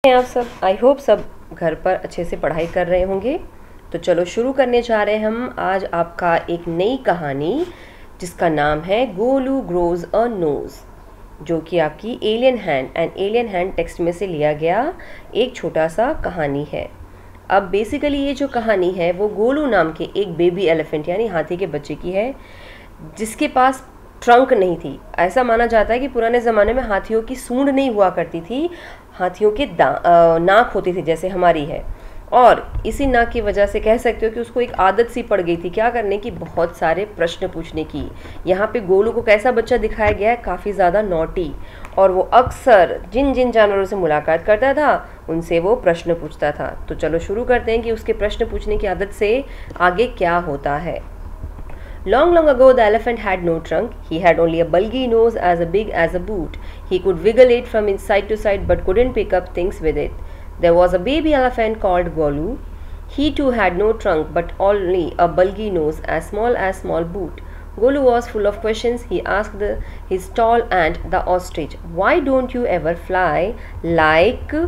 आप सब, I hope सब घर पर अच्छे से पढ़ाई कर रहे होंगे। तो चलो शुरू करने जा रहे हैं हम आज आपका एक नई कहानी जिसका नाम है गोलू ग्रोज अ नोज, जो कि आपकी एलियन हैंड टेक्स्ट में से लिया गया एक छोटा सा कहानी है। अब बेसिकली ये जो कहानी है वो गोलू नाम के एक बेबी एलिफेंट यानी हाथी के बच्चे की है, जिसके पास ट्रंक नहीं थी। ऐसा माना जाता है कि पुराने ज़माने में हाथियों की सूंड नहीं हुआ करती थी, हाथियों के नाक होती थी जैसे हमारी है, और इसी नाक की वजह से कह सकते हो कि उसको एक आदत सी पड़ गई थी क्या करने की, बहुत सारे प्रश्न पूछने की। यहाँ पे गोलू को कैसा बच्चा दिखाया गया है, काफ़ी ज़्यादा नॉटी, और वो अक्सर जिन जिन जानवरों से मुलाकात करता था उनसे वो प्रश्न पूछता था। तो चलो शुरू करते हैं कि उसके प्रश्न पूछने की आदत से आगे क्या होता है। Long, long ago, the elephant had no trunk. He had only a bulgy nose as big as a boot. He could wiggle it from side to side but couldn't pick up things with it. There was a baby elephant called Golu. He too had no trunk but only a bulgy nose as small boot. Golu was full of questions. He asked his tall aunt, the ostrich, "Why don't you ever fly like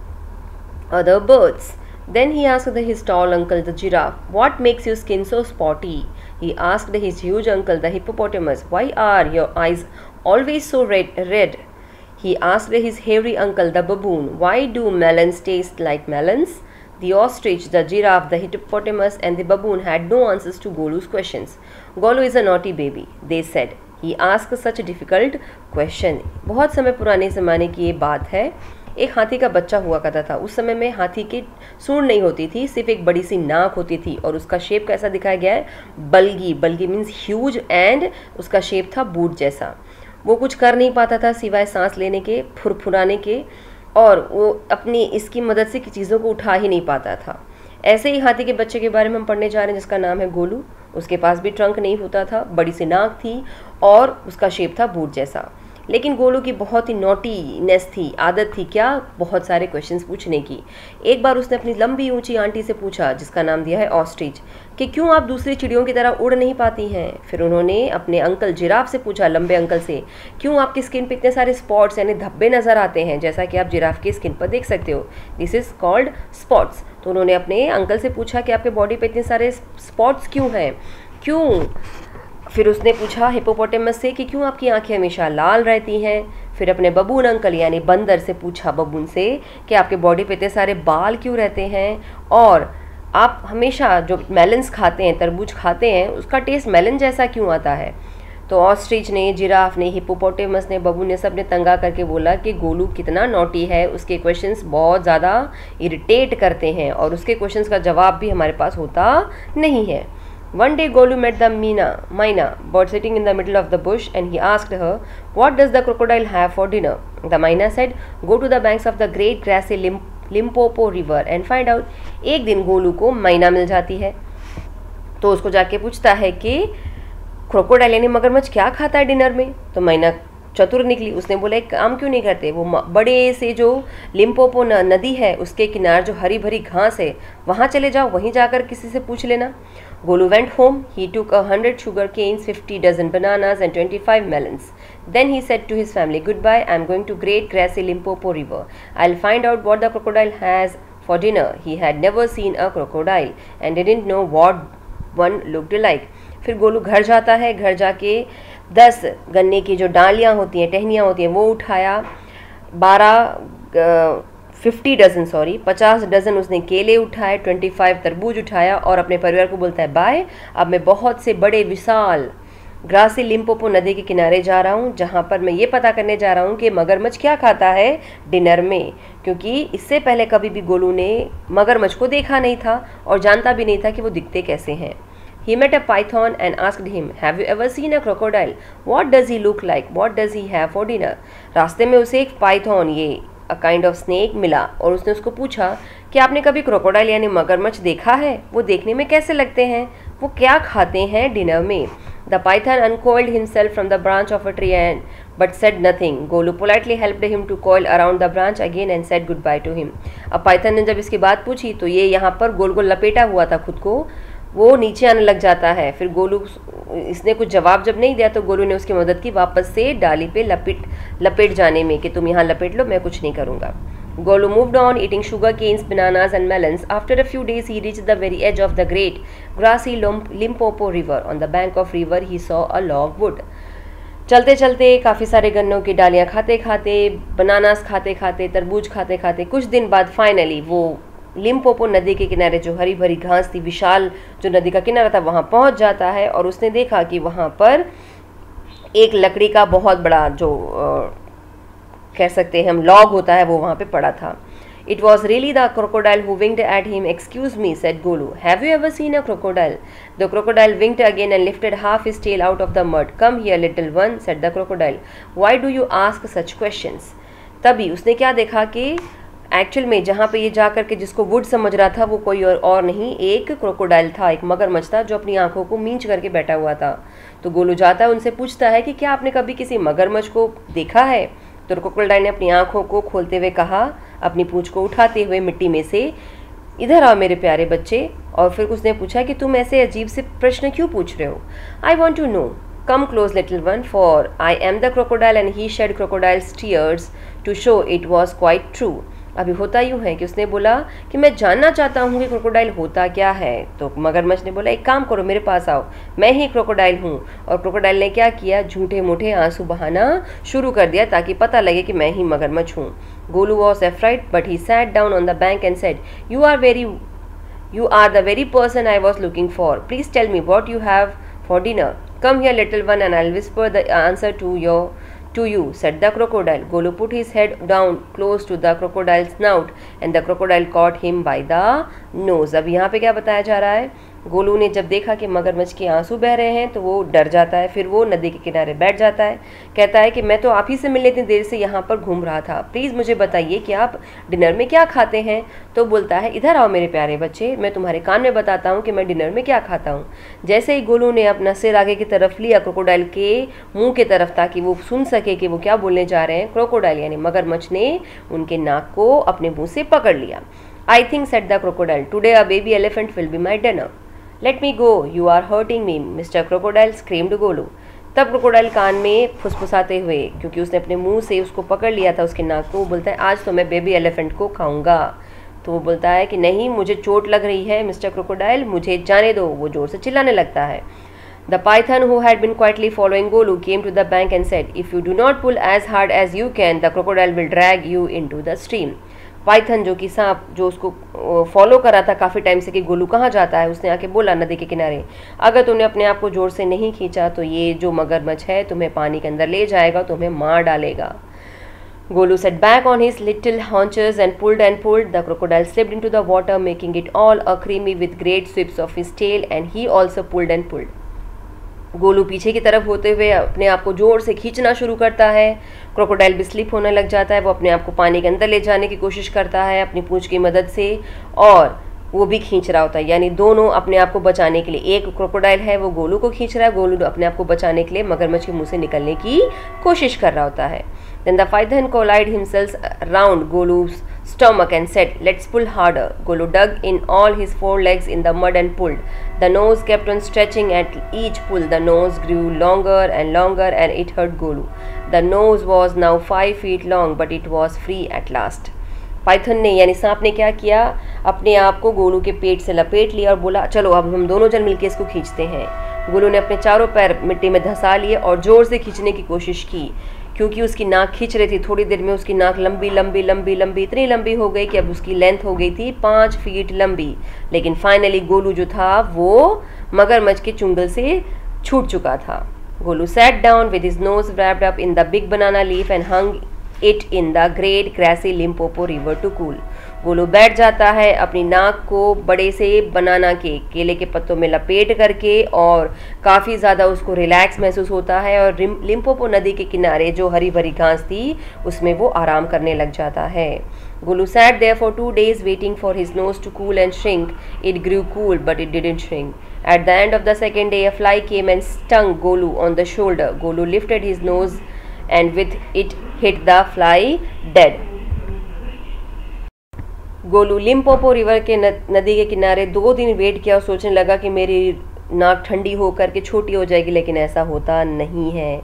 other birds?" Then he asked his tall uncle, the giraffe, "What makes your skin so spotty?" He asked his huge uncle, the hippopotamus, "Why are your eyes always so red?" He asked his hairy uncle, the baboon, "Why do melons taste like melons?" The ostrich, the giraffe, the hippopotamus and the baboon had no answers to Golu's questions. Golu is a naughty baby, they said. He asked such a difficult question. बहुत समय पुराने ज़माने की ये बात है। एक हाथी का बच्चा हुआ करता था। उस समय में हाथी की सूंड नहीं होती थी, सिर्फ एक बड़ी सी नाक होती थी, और उसका शेप कैसा दिखाया गया है, बल्गी मीन्स ह्यूज, एंड उसका शेप था बूट जैसा। वो कुछ कर नहीं पाता था सिवाय सांस लेने के, फुरफुराने के, और वो अपनी इसकी मदद से चीज़ों को उठा ही नहीं पाता था। ऐसे ही हाथी के बच्चे के बारे में हम पढ़ने जा रहे हैं जिसका नाम है गोलू। उसके पास भी ट्रंक नहीं होता था, बड़ी सी नाक थी और उसका शेप था बूट जैसा। लेकिन गोलू की बहुत ही नॉटीनेस थी, आदत थी क्या, बहुत सारे क्वेश्चंस पूछने की। एक बार उसने अपनी लंबी ऊंची आंटी से पूछा, जिसका नाम दिया है ऑस्ट्रिच, कि क्यों आप दूसरी चिड़ियों की तरह उड़ नहीं पाती हैं। फिर उन्होंने अपने अंकल जिराफ से पूछा, लंबे अंकल से, क्यों आपकी स्किन पर इतने सारे स्पॉट्स यानी धब्बे नज़र आते हैं, जैसा कि आप जिराफ की स्किन पर देख सकते हो, दिस इज़ कॉल्ड स्पॉट्स। तो उन्होंने अपने अंकल से पूछा कि आपके बॉडी पे इतने सारे स्पॉट्स क्यों हैं, क्यों। फिर उसने पूछा हिप्पोपोटेमस से कि क्यों आपकी आंखें हमेशा लाल रहती हैं। फिर अपने बबून अंकल यानी बंदर से पूछा, बबून से, कि आपके बॉडी पे इतने सारे बाल क्यों रहते हैं, और आप हमेशा जो मेलन्स खाते हैं, तरबूज खाते हैं, उसका टेस्ट मेलन जैसा क्यों आता है। तो ऑस्ट्रिच ने, जिराफ ने, हिप्पोपोटेमस ने, बबून ने, सब ने तंगा करके बोला कि गोलू कितना नॉटी है, उसके क्वेश्चंस बहुत ज़्यादा इरिटेट करते हैं और उसके क्वेश्चंस का जवाब भी हमारे पास होता नहीं है। One day Golu met the Myna bird sitting in the middle of the bush, and he asked her, "What does the crocodile have for dinner?" The Myna said, "Go to the banks of the great grassy Limpopo river and find out." एक दिन गोलू को मैना मिल जाती है, तो उसको जाके पूछता है कि क्रोकोडाइल यानी मगरमच्छ क्या खाता है डिनर में। तो मैना चतुर निकली, उसने बोला एक काम क्यों नहीं करते, वो बड़े से जो लिम्पोपो नदी है उसके किनार जो हरी भरी घास है वहाँ चले जाओ, वहीं जाकर किसी से पूछ लेना। Golu went home. He took 100 sugar canes, 50 dozen bananas and 25 melons. Then he said to his family, "Goodbye, I'm going to great grassy Limpopo river. I'll find out what the crocodile has for dinner." He had never seen a crocodile and didn't know what one looked like. फिर गोलू घर जाता है, घर जाके 10 गन्ने की जो डालियाँ होती हैं, टहनियाँ होती हैं, वो उठाया, 50 डजन उसने केले उठाए, 25 तरबूज उठाया, और अपने परिवार को बोलता है, बाय, अब मैं बहुत से बड़े विशाल ग्रासी लिम्पोपो नदी के किनारे जा रहा हूँ, जहाँ पर मैं ये पता करने जा रहा हूँ कि मगरमच्छ क्या खाता है डिनर में, क्योंकि इससे पहले कभी भी गोलू ने मगरमच्छ को देखा नहीं था और जानता भी नहीं था कि वो दिखते कैसे हैं। He met a python and asked him, "Have you ever seen a crocodile? What does he look like? What does he have for dinner?" रास्ते में उसे एक पाइथन, ये अ काइंड ऑफ स्नेक, मिला, और उसने उसको पूछा कि आपने कभी क्रोकोडाइल यानी मगरमच्छ देखा है, वो देखने में कैसे लगते हैं, वो क्या खाते हैं डिनर में। The python uncoiled himself from the branch of a tree but said nothing. Golu politely helped him to coil around the branch again and said goodbye to him. अब पाइथन ने जब इसकी बात पूछी तो ये यहाँ पर गोल गोल लपेटा हुआ था खुद को, वो नीचे आने लग जाता है। फिर गोलू, इसने कुछ जवाब जब नहीं दिया तो गोलू ने उसकी मदद की वापस से डाली पे लपेट जाने में, कि तुम यहाँ लपेट लो, मैं कुछ नहीं करूँगा। Golu moved on, eating sugar canes, bananas and melons. After a few days, he reached the very edge of the great grassy Limpopo River. On the bank of river, he saw a log wood. चलते चलते काफ़ी सारे गन्नों की डालियाँ खाते खाते, bananas खाते खाते, तरबूज खाते खाते कुछ दिन बाद फाइनली वो लिम्पोपो नदी के किनारे जो हरी भरी घास थी, विशाल जो नदी का किनारा था, वहाँ पहुँच जाता है और उसने देखा कि वहाँ पर एक लकड़ी का बहुत बड़ा जो कह सकते हैं हम लॉग होता है, वो वहाँ पे पड़ा था. It was really the crocodile who winked at him. Excuse me, said Golu. Have you ever seen a crocodile? The crocodile winked again and lifted half his tail out of the mud. Come here, little one, said the crocodile. Why do you ask such questions? तभी उसने क्या देखा कि actual में जहाँ पे ये जा कर के जिसको वुड समझ रहा था वो कोई और नहीं, एक क्रोकोडाइल था, एक मगरमच्छ था जो अपनी आंखों को मींच करके बैठा हुआ था. तो गोलू जाता है, उनसे पूछता है कि क्या आपने कभी किसी मगरमच्छ को देखा है? तो क्रोकोडाइल ने अपनी आंखों को खोलते हुए कहा, अपनी पूंछ को उठाते हुए मिट्टी में से, इधर आओ मेरे प्यारे बच्चे. और फिर उसने पूछा कि तुम ऐसे अजीब से प्रश्न क्यों पूछ रहे हो? I want to know. Come close little one, for I am the crocodile and he shed crocodile's tears to show it was quite true. अभी होता यूँ है कि उसने बोला कि मैं जानना चाहता हूँ कि क्रोकोडाइल होता क्या है. तो मगरमच्छ ने बोला, एक काम करो, मेरे पास आओ, मैं ही क्रोकोडाइल हूँ. और क्रोकोडाइल ने क्या किया, झूठे मूठे आंसू बहाना शुरू कर दिया ताकि पता लगे कि मैं ही मगरमच्छ हूँ. Golu was afraid but he sat down on the bank and said, you are the very person I was looking for. Please tell me what you have for dinner. Come here, little one, and I'll whisper the answer to you, said the crocodile. Golu put his head down close to the crocodile's snout, and the crocodile caught him by the nose. अब यहाँ पे क्या बताया जा रहा है, गोलू ने जब देखा कि मगरमच्छ के आंसू बह रहे हैं तो वो डर जाता है. फिर वो नदी के किनारे बैठ जाता है, कहता है कि मैं तो आप ही से मिलने इतनी देर से यहाँ पर घूम रहा था, प्लीज़ मुझे बताइए कि आप डिनर में क्या खाते हैं. तो बोलता है, इधर आओ मेरे प्यारे बच्चे, मैं तुम्हारे कान में बताता हूँ कि मैं डिनर में क्या खाता हूँ. जैसे ही गोलू ने अपना सिर आगे की तरफ लिया क्रोकोडाइल के मुँह की तरफ ताकि वो सुन सके कि वो क्या बोलने जा रहे हैं, क्रोकोडाइल यानी मगरमच्छ ने उनके नाक को अपने मुँह से पकड़ लिया. I think, said the crocodile, today a baby elephant will be my dinner. Let me go, you are hurting me, Mr. Crocodile, screamed Golu. तब क्रोकोडाइल कान में फुसफुसाते हुए, क्योंकि उसने अपने मुंह से उसको पकड़ लिया था उसके नाक को, वो बोलता है, आज तो मैं बेबी एलिफेंट को खाऊंगा. तो वो बोलता है कि नहीं, मुझे चोट लग रही है मिस्टर क्रोकोडाइल, मुझे जाने दो. वो जोर से चिल्लाने लगता है. The python, who had been quietly following Golu, came to the bank and said, if you do not pull as hard as you can, the crocodile will drag you into the stream. Python जो कि सांप जो उसको follow कर रहा था काफ़ी time से कि गोलू कहाँ जाता है, उसने आके बोला नदी के किनारे, अगर तुमने अपने आप को जोर से नहीं खींचा तो ये जो मगरमच्छ है तुम्हें पानी के अंदर ले जाएगा, तुम्हें मार डालेगा. Golu set back on his little haunches and pulled and pulled. The crocodile slipped into the water, making it all a creamy with great sweeps of his tail, and he also pulled and pulled. Golu पीछे की तरफ होते हुए अपने आप को जोर से खींचना शुरू करता है. क्रोकोडाइल भी स्लिप होने लग जाता है, वो अपने आप को पानी के अंदर ले जाने की कोशिश करता है अपनी पूंछ की मदद से, और वो भी खींच रहा होता है. यानी दोनों अपने आप को बचाने के लिए, एक क्रोकोडाइल है वो गोलू को खींच रहा है, गोलू अपने आप को बचाने के लिए मगरमच्छ के मुंह से निकलने की कोशिश कर रहा होता है. Then the python collided himself round Golu's stomach and said, let's pull harder. Golu dug in all his four legs in the mud and pulled. The nose kept on stretching at each pull. The nose grew longer and longer and it hurt Golu. The nose was now 5 feet long, but it was free at last. Python ने यानी सांप ने क्या किया, अपने आप को गोलू के पेट से लपेट लिया और बोला, चलो अब हम दोनों जन मिलकर इसको खींचते हैं. गोलू ने अपने चारों पैर मिट्टी में धंसा लिए और जोर से खींचने की कोशिश की, क्योंकि उसकी नाक खींच रही थी. थोड़ी देर में उसकी नाक लंबी लंबी लंबी लंबी इतनी लंबी हो गई कि अब उसकी लेंथ हो गई थी 5 फीट लंबी. लेकिन फाइनली गोलू जो था वो मगरमच्छ के चुंगल से छूट चुका था. Golu sat down with his nose wrapped up in the big banana leaf and hung it in the great grassy Limpopo river to cool. Golu बैठ जाता है अपनी नाक को बड़े से बनाना के केले के पत्तों में लपेट करके, और काफ़ी ज़्यादा उसको रिलैक्स महसूस होता है, और लिम्पोपो नदी के किनारे जो हरी भरी घास थी उसमें वो आराम करने लग जाता है. Golu sat there for 2 days waiting for his nose to cool and shrink. It grew cool but it didn't shrink. At the end of the second day a fly came and stung Golu on the shoulder. Golu lifted his nose and with it hit the fly dead. Golu Limpopo river के नदी के किनारे 2 दिन wait किया और सोचने लगा कि मेरी नाक ठंडी होकर के छोटी हो जाएगी, लेकिन ऐसा होता नहीं है.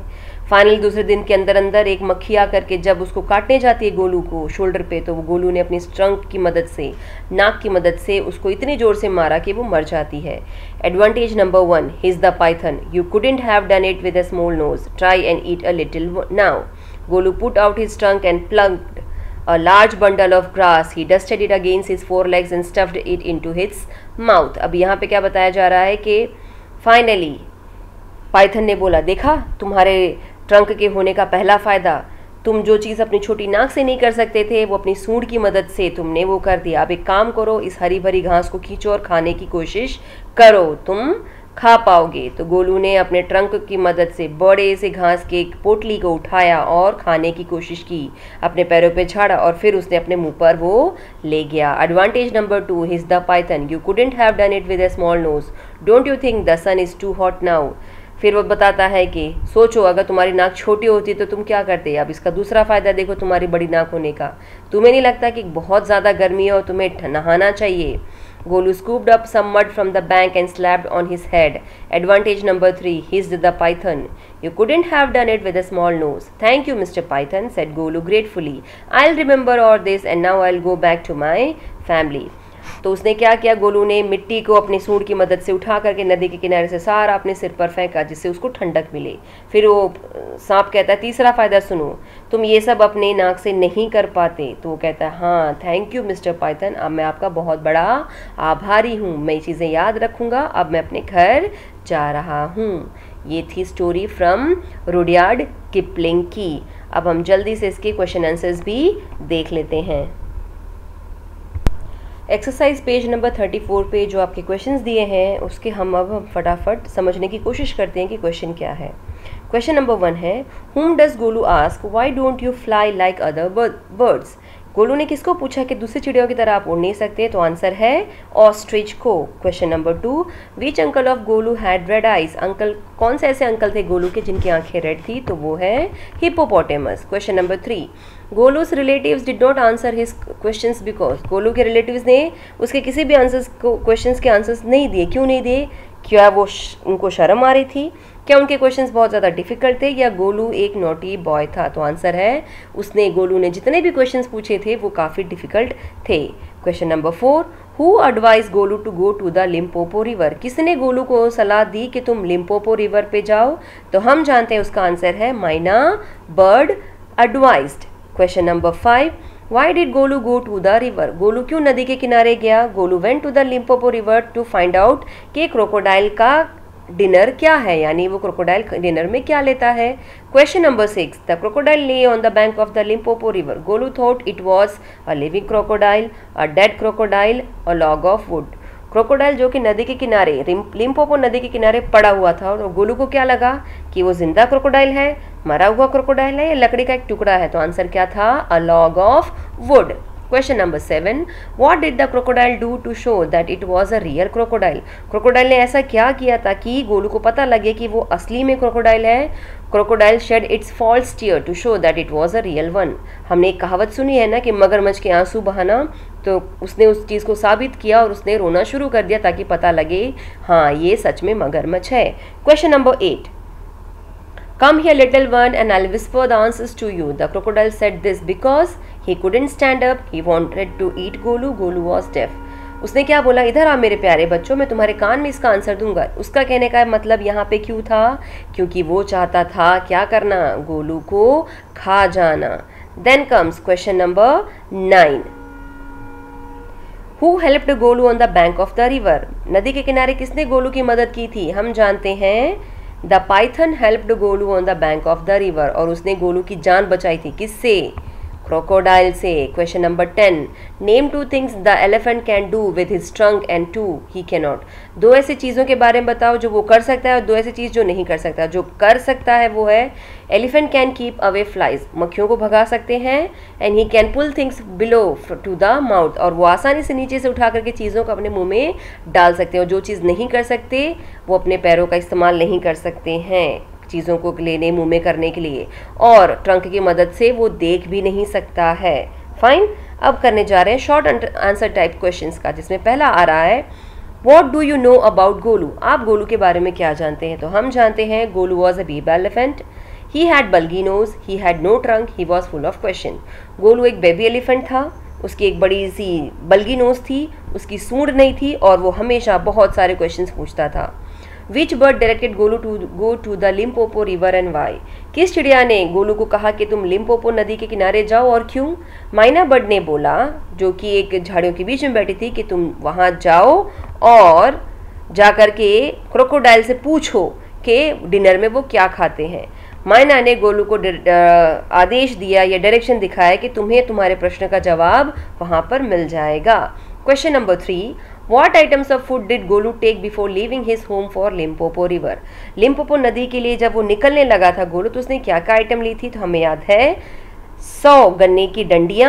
फाइनली दूसरे दिन के अंदर अंदर एक मक्खी आकर के जब उसको काटने जाती है गोलू को शोल्डर पे, तो वो गोलू ने अपनी ट्रंक की मदद से, नाक की मदद से उसको इतनी जोर से मारा कि वो मर जाती है। Advantage number 1, he is the python, you couldn't have done it with a small nose, try and eat a little now. Golu put out his trunk and plugged a large bundle of grass. He dusted it against his four legs and stuffed it into his mouth. अब यहाँ पे क्या बताया जा रहा है कि finally Python ने बोला, देखा तुम्हारे ट्रंक के होने का पहला फ़ायदा, तुम जो चीज़ अपनी छोटी नाक से नहीं कर सकते थे वो अपनी सूंड की मदद से तुमने वो कर दिया। अब एक काम करो, इस हरी भरी घास को खींचो और खाने की कोशिश करो, तुम खा पाओगे। तो गोलू ने अपने ट्रंक की मदद से बड़े से घास के एक पोटली को उठाया और खाने की कोशिश की, अपने पैरों पे झाड़ा और फिर उसने अपने मुंह पर वो ले गया। Advantage number 2, he is the python, you couldn't have done it with a small nose, don't you think the sun is too hot now. फिर वो बताता है कि सोचो अगर तुम्हारी नाक छोटी होती तो तुम क्या करते। अब इसका दूसरा फ़ायदा देखो तुम्हारी बड़ी नाक होने का, तुम्हें नहीं लगता कि बहुत ज़्यादा गर्मी है और तुम्हें नहाना चाहिए। Golu scooped up some mud from the bank and slapped on his head. Advantage number 3, hissed the python. You couldn't have done it with a small nose. Thank you, Mr. Python, said Golu gratefully. I'll remember all this and now I'll go back to my family. तो उसने क्या किया, गोलू ने मिट्टी को अपनी सूंड की मदद से उठा करके नदी के किनारे से सारा अपने सिर पर फेंका जिससे उसको ठंडक मिले। फिर वो सांप कहता है, तीसरा फ़ायदा सुनो, तुम ये सब अपने नाक से नहीं कर पाते। तो वो कहता है, हाँ थैंक यू मिस्टर पाइथन, अब मैं आपका बहुत बड़ा आभारी हूँ, मैं ये चीज़ें याद रखूँगा, अब मैं अपने घर जा रहा हूँ। ये थी स्टोरी फ्रॉम रुडयार्ड किपलिंग की। अब हम जल्दी से इसके क्वेश्चन आंसर्स भी देख लेते हैं। एक्सरसाइज पेज नंबर 34 पे जो आपके क्वेश्चंस दिए हैं उसके हम फटाफट समझने की कोशिश करते हैं कि क्वेश्चन क्या है। क्वेश्चन नंबर 1 है, whom does Golu ask why don't you fly like other birds. Golu ने किसको पूछा कि दूसरी चिड़ियों की तरह आप उड़ नहीं सकते, तो आंसर है ऑस्ट्रिच को। Question number 2, which uncle of Golu had red eyes. Uncle, कौन से ऐसे अंकल थे गोलू के जिनकी आंखें रेड थी, तो वो है hippopotamus. Question number 3, Golu's relatives did not answer his questions because. Golu के रिलेटिव्स ने उसके किसी भी आंसर्स को क्वेश्चंस के आंसर्स नहीं दिए, क्यों नहीं दिए? क्या वो उनको शर्म आ रही थी, क्या उनके क्वेश्चंस बहुत ज़्यादा डिफिकल्ट थे, या गोलू एक नॉटी बॉय था? तो आंसर है गोलू ने जितने भी क्वेश्चंस पूछे थे वो काफ़ी डिफिकल्ट थे। Question number 4, who advise Golu to go to the Limpopo river. किसने गोलू को सलाह दी कि तुम लिम्पोपो रिवर पे जाओ? तो हम जानते हैं उसका आंसर है myna bird advised. Question number 5, why did Golu go to the river. Golu क्यों नदी के किनारे गया? Golu went to the Limpopo river to find out कि क्रोकोडाइल का डिनर क्या है, यानी वो क्रोकोडाइल डिनर में क्या लेता है। Question number 6, the crocodile lay on the bank of the Limpopo river. Golu thought it was a living crocodile, a dead crocodile, a log of wood. Crocodile जो कि नदी के किनारे, लिम्पोपो नदी के किनारे पड़ा हुआ था, और गोलू को क्या लगा कि वो जिंदा क्रोकोडाइल है, मरा हुआ क्रोकोडाइल है, या लकड़ी का एक टुकड़ा है? तो आंसर क्या था? A log of wood. Question number 7, what did the crocodile do to show that it was a real crocodile. Crocodile ने ऐसा क्या किया ताकि गोलू को पता लगे कि वो असली में क्रोकोडाइल है? Crocodile shed its false tear to show that it was a real one. हमने एक कहावत सुनी है ना कि मगरमच्छ के आंसू बहाना, तो उसने उस चीज़ को साबित किया और उसने रोना शुरू कर दिया ताकि पता लगे हाँ ये सच में मगरमच्छ है। Question number 8, come here little one and I'll whisper the answers to you. The crocodile said this because he couldn't stand up. He wanted to eat Golu. Golu was deaf. उसने क्या बोला? इधर आ मेरे प्यारे बच्चों, मैं तुम्हारे कान में इसका आंसर दूंगा। उसका कहने का मतलब यहाँ पे क्यों था? क्योंकि वो चाहता था क्या करना? गोलू को खा जाना। Then comes question number 9. Who helped Golu on the bank of the river? नदी के किनारे किसने गोलू की मदद की थी? हम जानते हैं the python helped Golu on the bank of the river, और उसने गोलू की जान बचाई थी। किससे? क्रोकोडाइल से। Question number 10, name 2 things the elephant can do with his trunk and 2 he can not. दो ऐसी चीज़ों के बारे में बताओ जो वो कर सकता है और दो ऐसी चीज़ जो नहीं कर सकता। जो कर सकता है वो है elephant can keep away flies, मक्खियों को भगा सकते हैं, and he can pull things below to the mouth, और वो आसानी से नीचे से उठा करके चीज़ों को अपने मुंह में डाल सकते हैं। और जो चीज़ नहीं कर सकते वो अपने पैरों का इस्तेमाल नहीं कर सकते हैं चीज़ों को लेने मुंह में करने के लिए, और ट्रंक की मदद से वो देख भी नहीं सकता है। फाइन, अब करने जा रहे हैं शॉर्ट आंसर टाइप क्वेश्चंस का, जिसमें पहला आ रहा है what do you know about Golu. आप गोलू के बारे में क्या जानते हैं? तो हम जानते हैं Golu was a baby elephant, he had bulgy nose, he had no trunk, he was full of question. Golu एक बेबी एलिफेंट था, उसकी एक बड़ी सी बल्गी नोज थी, उसकी सूंड नहीं थी और वो हमेशा बहुत सारे क्वेश्चंस पूछता था। Which bird directed Golu to go to the Limpopo river and why? किस चिड़िया ने गोलू को कहा कि तुम लिम्पोपो नदी के किनारे जाओ और क्यों? माइना बर्ड ने बोला, जो कि एक झाड़ियों के बीच में बैठी थी, कि तुम वहाँ जाओ और जा कर के क्रोकोडाइल से पूछो कि डिनर में वो क्या खाते हैं। माइना ने गोलू को आदेश दिया या डायरेक्शन दिखाया कि तुम्हें तुम्हारे प्रश्न का जवाब वहाँ पर मिल जाएगा। Question number 3, What items of food did Golu take before leaving his home for Limpopo River? Limpopo नदी के लिए जब वो निकलने लगा था गोलू, तो उसने क्या क्या आइटम ली थी? तो हमें याद है 100 गन्ने की डंडियाँ,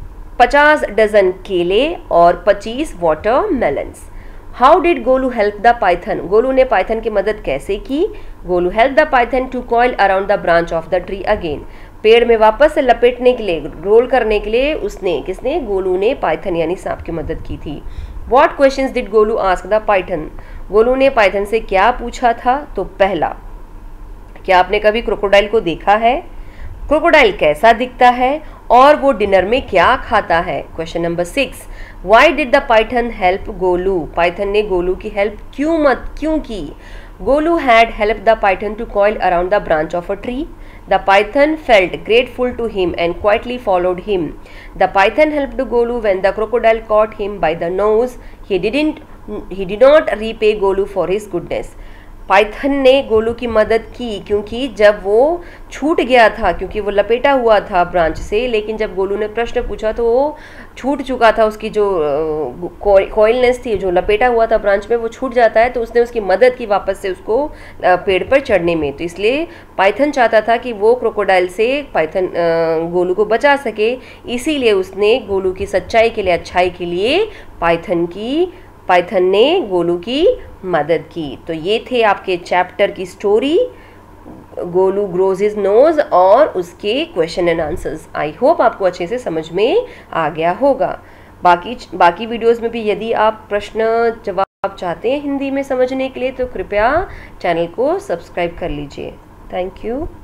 50 डजन केले और 25 watermelons. How did Golu help the python? Golu ने पाइथन की मदद कैसे की? Golu help the python to coil around the branch of the tree again. पेड़ में वापस से लपेटने के लिए, रोल करने के लिए किसने? गोलू ने पाइथन यानी सांप की मदद की थी। What questions did Golu ask the python? Golu ने पाइथन से क्या पूछा था? तो पहला, क्या आपने कभी क्रोकोडाइल को देखा है? क्रोकोडाइल कैसा दिखता है और वो डिनर में क्या खाता है? Question number 6, why did the python help Golu? Python ने गोलू की हेल्प क्यों की? Golu had help the python to coil around the branch of a tree. The python felt grateful to him and quietly followed him. The python helped Golu when the crocodile caught him by the nose. He did not repay Golu for his goodness. Python ने गोलू की मदद की क्योंकि जब वो छूट गया था, क्योंकि वो लपेटा हुआ था ब्रांच से, लेकिन जब गोलू ने प्रश्न पूछा तो वो छूट चुका था, उसकी जो कॉइलनेस थी, जो लपेटा हुआ था ब्रांच में, वो छूट जाता है, तो उसने उसकी मदद की वापस से उसको पेड़ पर चढ़ने में। तो इसलिए पाइथन चाहता था कि वो क्रोकोडाइल से गोलू को बचा सके, इसीलिए उसने गोलू की सच्चाई के लिए, अच्छाई के लिए पाइथन ने गोलू की मदद की। तो ये थे आपके चैप्टर की story, Golu grows his nose और उसके question and answers. I hope आपको अच्छे से समझ में आ गया होगा। बाकी वीडियोस में भी यदि आप प्रश्न जवाब चाहते हैं हिंदी में समझने के लिए, तो कृपया चैनल को सब्सक्राइब कर लीजिए। Thank you.